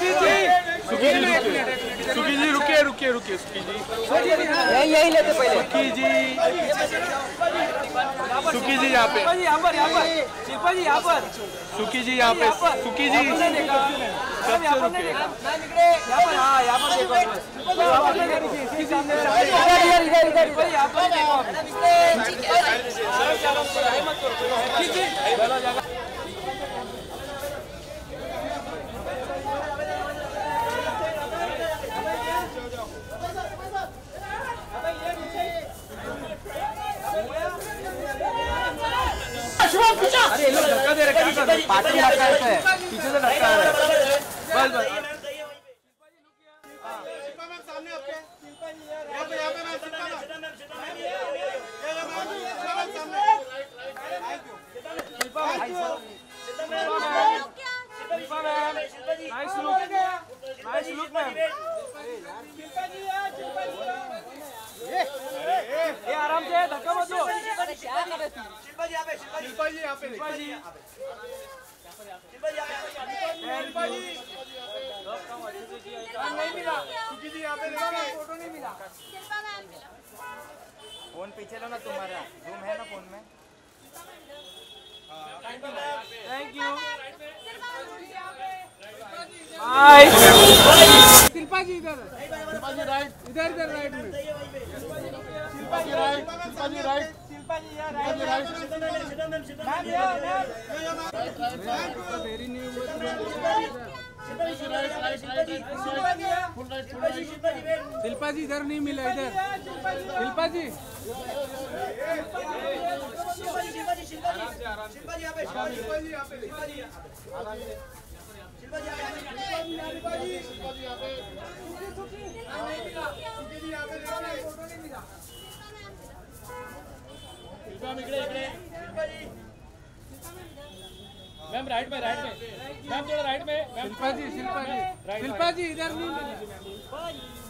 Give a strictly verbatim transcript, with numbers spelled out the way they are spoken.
सुखी जी सुखी जी रुकिए रुकिए रुकिए सुखी जी यही यही लेते पहले। सुखी जी सुखी जी यहाँ पे यहाँ पर यहाँ पर शिल्पा जी यहाँ पर सुखी जी यहाँ पे सुखी जी सबसे रुकिए यहाँ पर। हाँ यहाँ पर देखो यहाँ पर देखो। अरे लोग धक्का दे रहे हैं पार्टी धक्का है पीछे से धक्का है बस बस शिल्पा मैम सामने आपके यहाँ पे यहाँ पे मैम शिल्पा मैम सामने Shilpa ma'am nice look nice look ma'am. ये आराम से धक्का मत दो। शिल्पा जी यहाँ पे शिल्पा जी यहाँ पे शिल्पा जी शिल्पा जी शिल्पा जी नहीं मिला। सुखी जी यहाँ पे फोटो नहीं मिला। फोन पीछे लो ना तुम्हारा जूम है ना फोन में। Thank you. Hi Shilpa ji इधर शिल्पा जी राइट इधर इधर राइट में शिल्पा जी राइट शिल्पा जी राइट शिल्पा जी यार शिल्पा जी राइट मैम यार देरी नहीं हुई। शिल्पा जी इधर नहीं मिला इधर शिल्पा जी मैम राइट में राइट में मैम थोड़ा राइट में शिल्पा जी शिल्पा जी शिल्पा जी इधर नहीं मिली।